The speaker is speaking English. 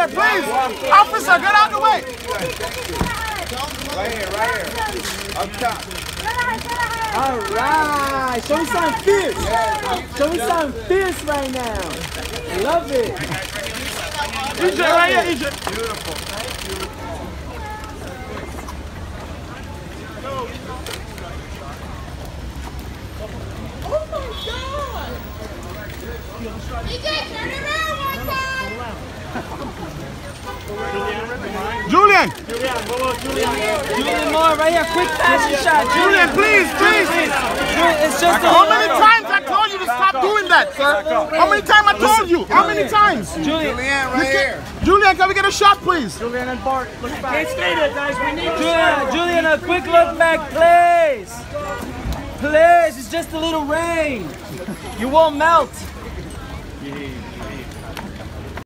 please. Officer, get out the way. Right here. Up top. All right. Show me something fierce. Show me something fierce right now. Love it. EJ, right here, EJ. Beautiful. Oh my God! EJ, turn around one time! Julian. Julian Moore right here. Quick fashion shot. Julian, please. It's just a How many times I told you to stop doing that, sir? How many times I told you? How many times? Julian right here. Julian, can we get a shot, please? Julian, a quick look back, please. Please, it's just a little rain. You won't melt.